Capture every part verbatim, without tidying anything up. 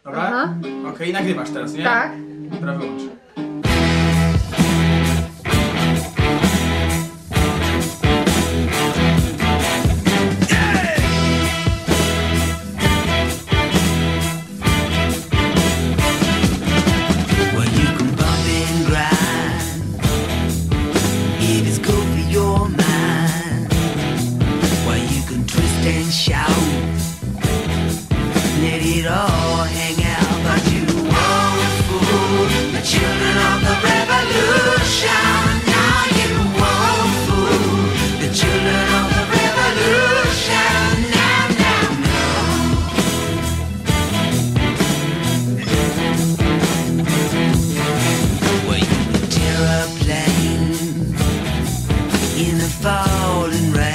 Dobra? Aha. Okej, nagrywasz teraz, nie? Tak. Dobra, wyłącz. And shout, let it all hang out, but you won't fool the children of the revolution. Now you won't fool the children of the revolution. Now, now, now. Well, you can tear a plane in the falling rain.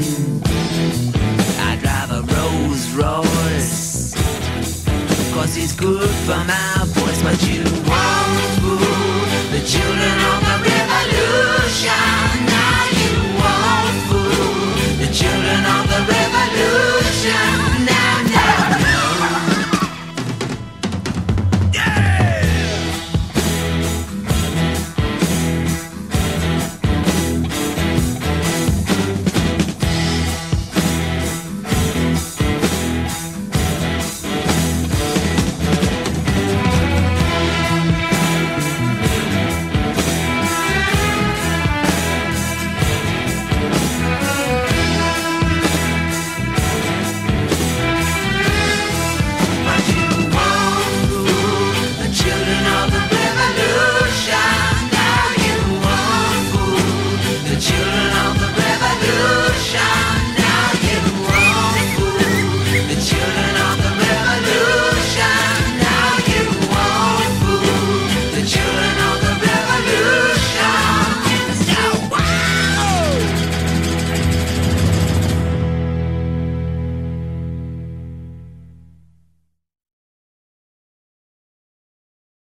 Royce, cause it's good for my voice, but you won't fool the children of the revolution. Now you won't fool the children of the revolution.